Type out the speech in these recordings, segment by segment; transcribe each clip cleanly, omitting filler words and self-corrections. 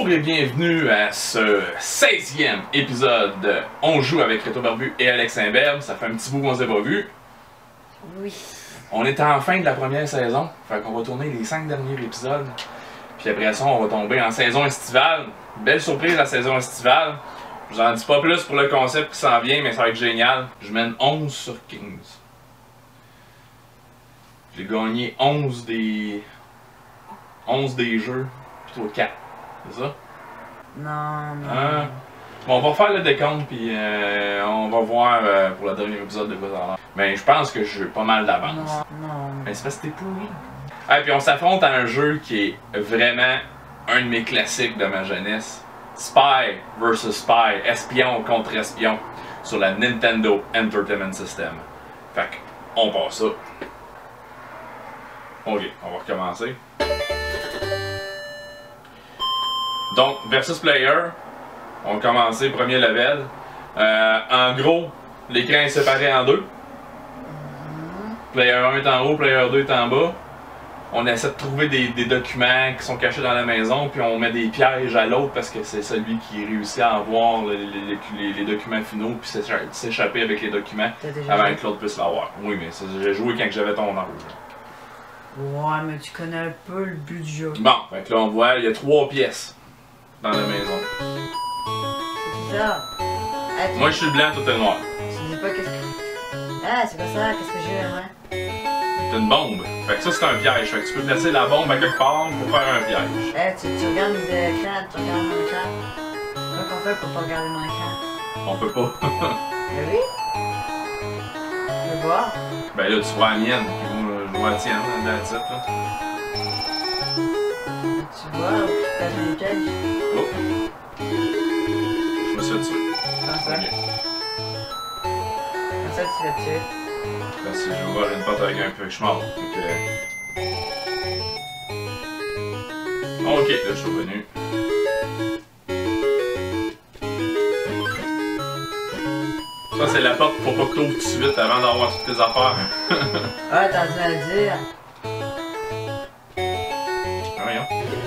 Bonjour et bienvenue à ce 16e épisode de On joue avec Reto Barbu et Alex Imberbe. Ça fait un petit bout qu'on s'est pas vu. Oui. On est en fin de la première saison, fait qu'on va tourner les 5 derniers épisodes. Puis après ça, on va tomber en saison estivale. Belle surprise la saison estivale. Je vous en dis pas plus pour le concept qui s'en vient, mais ça va être génial. Je mène 11 sur 15. J'ai gagné 11 des jeux, plutôt 4. C'est ça? Non. Bon, on va refaire le décompte, puis on va voir pour le dernier épisode de quoi ça a l'air. Mais je pense que j'ai pas mal d'avance. Non. Mais c'est parce que t'es pourri. Ah, puis on s'affronte à un jeu qui est vraiment un de mes classiques de ma jeunesse. Spy vs Spy, espion contre espion, sur la Nintendo Entertainment System. Fait qu'on passe ça. Ok, on va recommencer. Donc, versus player, on va commencer premier level. En gros, l'écran est séparé en deux. Player 1 est en haut, player 2 est en bas. On essaie de trouver des documents qui sont cachés dans la maison, puis on met des pièges à l'autre parce que c'est celui qui réussit à avoir les documents finaux, puis s'échapper avec les documents avant que l'autre puisse l'avoir. Oui, mais j'ai joué quand j'avais ton âge. Ouais, mais tu connais un peu le but du jeu. Bon, fait que là on voit, il y a 3 pièces dans la maison. C'est ça. Moi je suis le blanc, toi t'es le noir. Tu dis pas qu'est-ce que... Ah, c'est pas ça, qu'est-ce que j'ai là, C'est une bombe. Fait que ça c'est un piège. Fait que tu peux placer la bombe à quelque part pour faire un piège. Tu regardes mes écrans, tu regardes mon écran. Comment qu'on fait pour pas regarder mon écran? On peut pas. Ben oui. Je veux voir. Ben là tu vois la mienne, puis moi je vois la tienne, dans la titre là. Tu vois, où tu passes mon piège? Oh. Je me suis fait tuer. Comme ça. Ok. Comme ça, tu l'as tué. Parce que j'ai ouvert une porte avec un peu que je mords. Ok, là je suis revenu. Ça c'est la porte, faut pas que t'ouvres tout de suite avant d'avoir toutes tes affaires. Ah, t'as dû à le dire. Ah, voyons.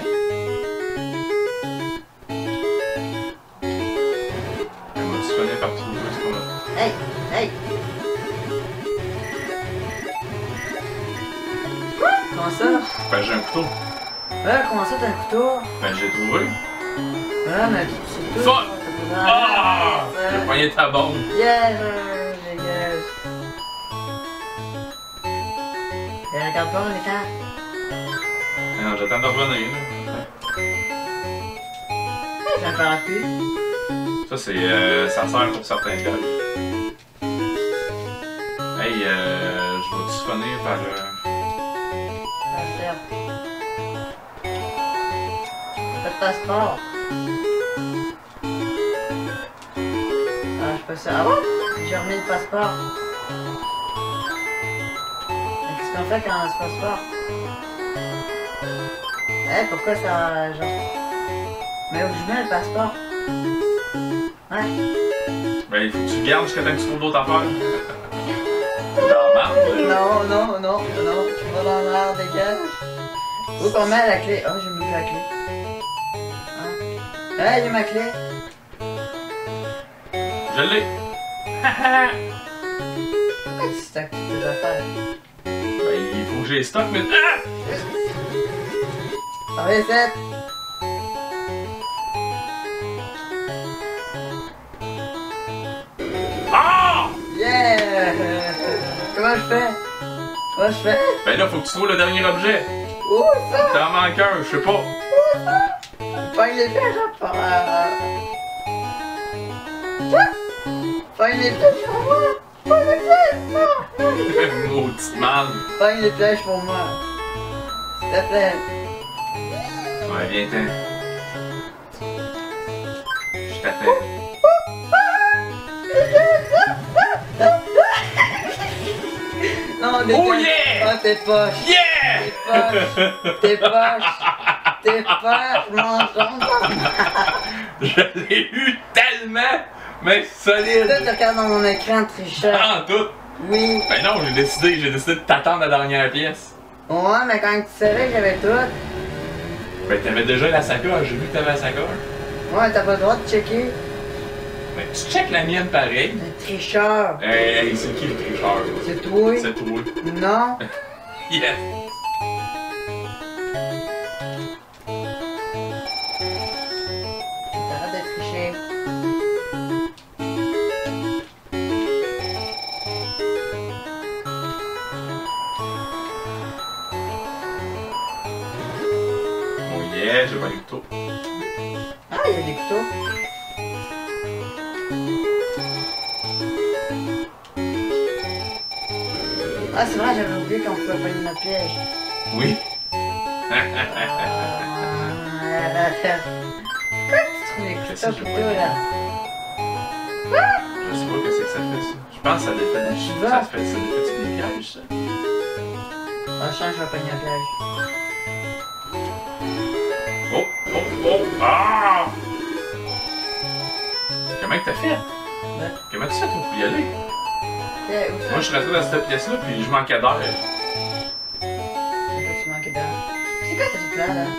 Elle m'a siphonné partout, ce qu'on a. Hey! Comment ça? Ben j'ai un couteau. Comment ça t'as un couteau? Ben j'ai trouvé. Mais c'est tout. Fuck! Ah! J'ai poigné ta bombe. Yes! Dégage. Et regarde pas mon écran. Mais non, j'attends de revenir. J'ai un parapluie. Ça c'est. Ça sert pour certains gars. Hey, je vais te siphonner par. Pas de passeport. Ah, je peux ça. Ah bon? J'ai remis le passeport. Mais qu'est-ce qu'on fait quand on a ce passeport? Pourquoi ça. Genre. Mais où je mets le passeport? Ouais. Ben il faut que tu le gardes jusqu'à temps que tu trouves d'autres affaires. Dans la marde. Non. Tu vas dans l'air, dégage. Où qu'on met la clé? Oh, j'ai mis la clé. J'ai ma clé. Je l'ai. Pourquoi tu stocks toutes tes affaires? Ben il faut que j'ai stock, mais. Ah, reset. Ah! Yeah! Comment je fais? Ben là, faut que tu trouves le dernier objet. Où ça? T'en manques un, je sais pas. Pogne les pièges à part. Pogne les pièges pour moi! Pogne les pièges! Non! Maudite mal. Pogne les pièges pour moi! S'il te plaît! Ouais, viens-t'en. Je t'attends. Non, des Oh pièges. yeah! Oh, tes poches! Yeah! Tes poches, mon jambe! Je l'ai eu tellement, mais solide. Toi, tu regardes dans mon écran, tricheur. Ah, en tout. Oui. Ben non, j'ai décidé de t'attendre la dernière pièce. Ouais, mais quand tu savais que j'avais tout. Ben, t'avais déjà la sacoche, j'ai vu que t'avais la sacoche. Ouais, t'as pas le droit de checker. Mais tu checkes la mienne pareil. Le tricheur. Hey, c'est qui le tricheur? C'est toi. C'est toi. Non. Yes! T'arrêtes de tricher. Oh yeah, j'ai pas eu le couteau. Ah, il y a des couteaux. Ah, c'est vrai, j'avais oublié qu'on pouvait pogner notre piège. Oui. Pourquoi tu trouves les Je sais couteaux pas. plutôt là? Je sais pas qu'est-ce que ça fait ça. Je pense que ça défait des Tu vas? ça fait des pièges ça. Prochain, je vais pogner un piège. Oh, oh, oh! Ah! Comment que t'as fait? Ouais. Comment tu fais pour y aller? Ok, où ça? Moi je suis resté dans cette pièce-là puis je manquais d'air. Tu manques d'air. C'est quoi cette truc là?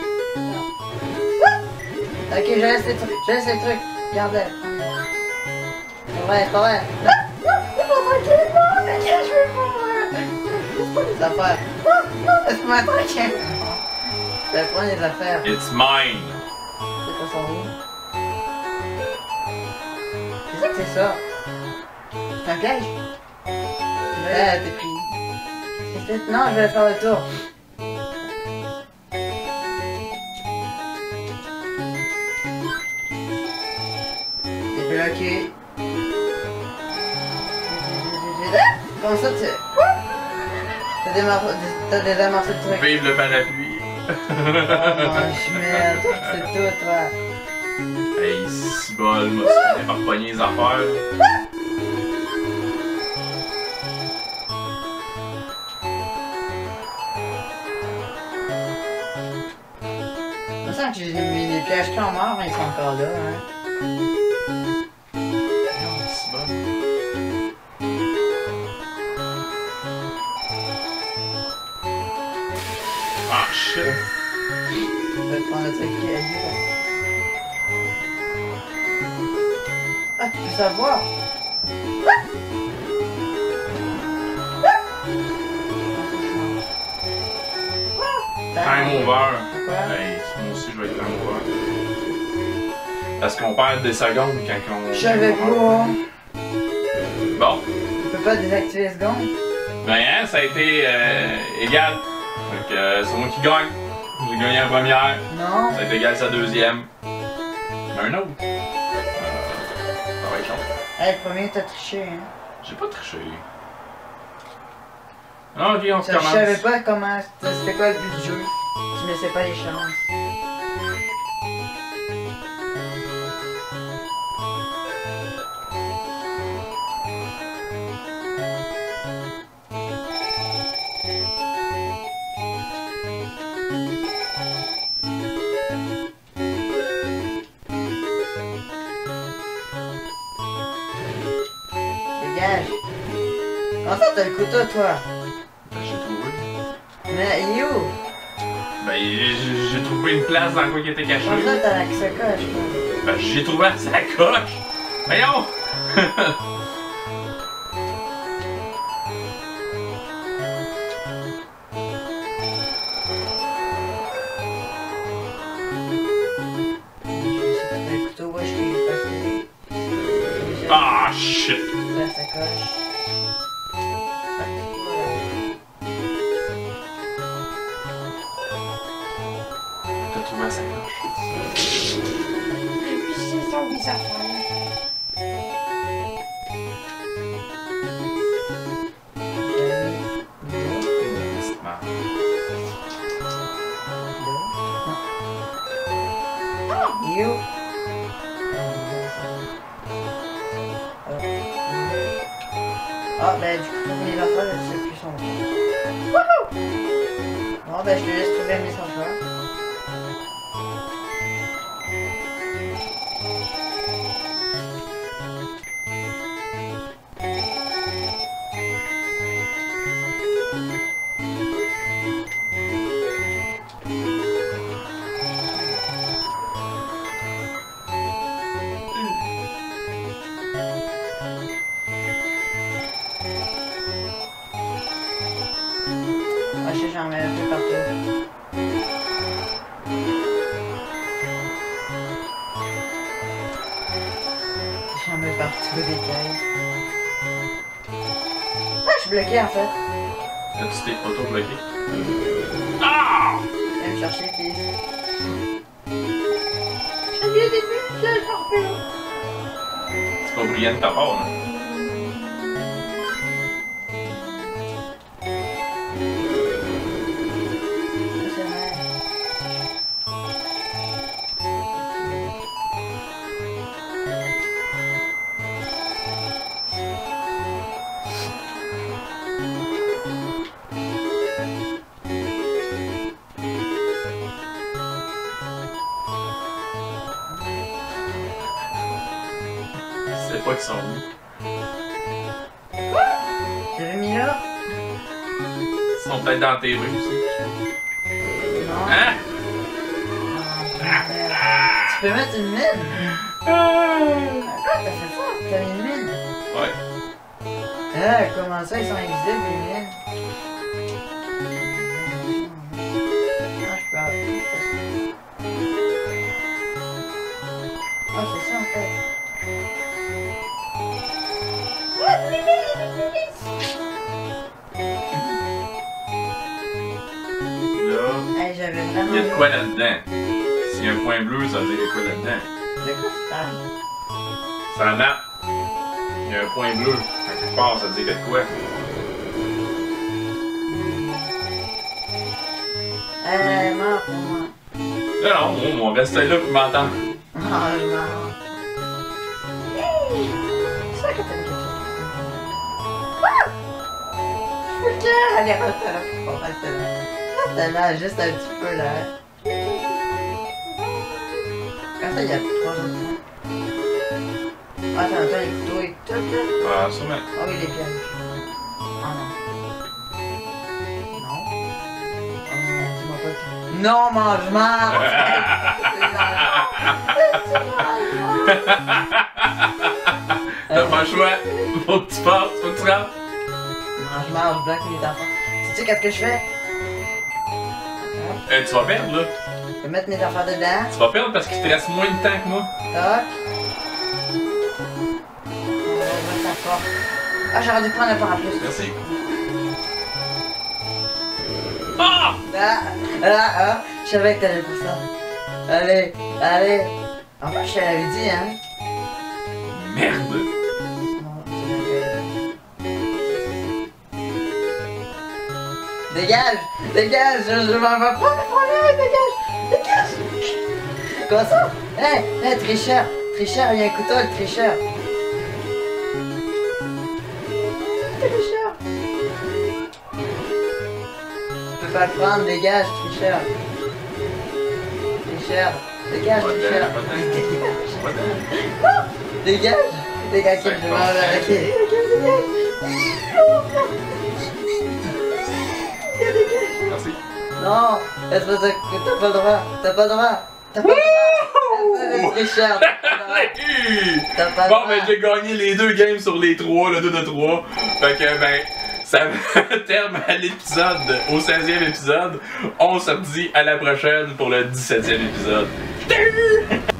Ok, je laisse les trucs. Je laisse les trucs. Regardez. C'est vrai, c'est vrai. Non, non, il faut tranquillement. Ok, je vais prendre. Laisse pas les affaires. Non, non, laisse-moi tranquille. Je vais prendre les affaires. It's mine! C'est pas son roue. C'est ça que c'est ça. C'est un piège. Ouais, t'es pris. C'est peut-être... Non, je vais faire le tour. T'es bloqué. Comment ça, tu... T'as désamorcé le truc. Vive le parapluie! Oh, mange merde. C'est tout, toi. Hey, si bol, moi, tu finis par pogner les affaires. Je me sens que j'ai mis les pièges qui ont mort, mais ils sont encore là, hein. Non, si bol. Ah, shit! Je vais prendre le truc qui est là. Ah, tu peux savoir. Time over! Pourquoi? Hey, moi aussi je vais être time over. Parce qu'on perd des secondes quand on. Je savais pas. Bon. Tu peux pas désactiver les secondes? Ben, hein, ça a été égal. Donc, c'est moi qui gagne. J'ai gagné la première. Non. Ça a été égal sa deuxième. Mais un autre. Ça va être chaud. Hey, le premier, t'as triché, hein. J'ai pas triché. Ah, ok, on Je commence. savais pas comment. C'était quoi le but du jeu. Tu me laissais pas les chances. Dégage. Comment ça, t'as le couteau, toi? J'ai trouvé. Mais, you! Ben, j'ai trouvé une place dans quoi qui était caché. Comment ça, t'as la sacoche, toi? Ben, j'ai trouvé la sacoche. Voyons! Le couteau, ouais, je t'ai passé. Ah, shit! La sacoche. T'as trouvé la sacoche. C'est son bizarre. Petite merde. You. Ah, ben du coup, trouver les affaires, je sais plus son nom. Wouhou! Bon, ben je te laisse trouver mes affaires. j'en mets un peu partout. J'en mets partout des cailles. Ah, je suis bloqué en fait. Là, tu t'es auto-bloqué. Ah! Viens me chercher, please. J'ai vu au début, là, je m'en refais. C'est pas brillant de ta part, là. Je sais pas qu'ils sont où. J'avais mis là? Ils sont peut-être dans la TV aussi. Non. Hein? Tu peux mettre une mine? Ah, t'as fait ça? T'as mis une mine? Ouais. Ah, comment ça, ils sont invisibles, les mines? Ah, je peux avoir. Ah, c'est ça en fait. Là, Hey, j'avais vraiment. il y a de quoi là-dedans. S'il y a un point bleu, ça veut dire qu'il y a quoi là-dedans. De quoi tu parles? Sur la map, il y a un point bleu. À quelque part, ça veut dire qu'il y a de quoi. Mort pour moi. Là, non, on reste là pour m'entendre. Ah, je meurs. Hey! C'est ça que t'as mis quelque chose. Ah! Je peux le cœur! Allez, reste là. Bon, reste là. Reste là, juste un petit peu là. Comme ça, il y a 3 autres points. Ah, t'as entendu les couteaux et tout là? Ah, sûrement. Ah oui, les pièges. Ah non. Non. Oh non, dis-moi pas que... Non, mange-marre! T'as pas le choix. Faut que tu passes, faut que tu rentres. Mange-marre, je bloque les enfants. Sais-tu qu'est-ce que je fais? Tu vas perdre, là. Je vais mettre mes affaires dedans. Tu vas perdre parce qu'il te reste moins de temps que moi. Toc. On va mettre la porte. Ah, j'aurais dû prendre un parapluie. Merci. Ah! Je savais que t'allais faire ça. Allez, allez. En plus, je te l'avais dit, hein. Merde! Non, tu l'avais. Dégage! Dégage! Je m'en vais pas, dégage! Dégage! Comment ça? Hé, tricheur! Tricheur, il y a un couteau, le tricheur! Tricheur! Tu peux pas le prendre, dégage, tricheur! Tricheur! Dégage, tricheur! Dégage! Dégage, je m'en vais, ok! Dégage! Merci. Non, espèce de... T'as pas le droit, t'as pas le droit, t'as pas le droit. Espèce de tricheur, t'as pas le droit. Bon, ben j'ai gagné les 2 games sur les 3, le 2 de 3. Fait que, ben, ça met terme à l'épisode, au 16e épisode. On se dit à la prochaine pour le 17e épisode.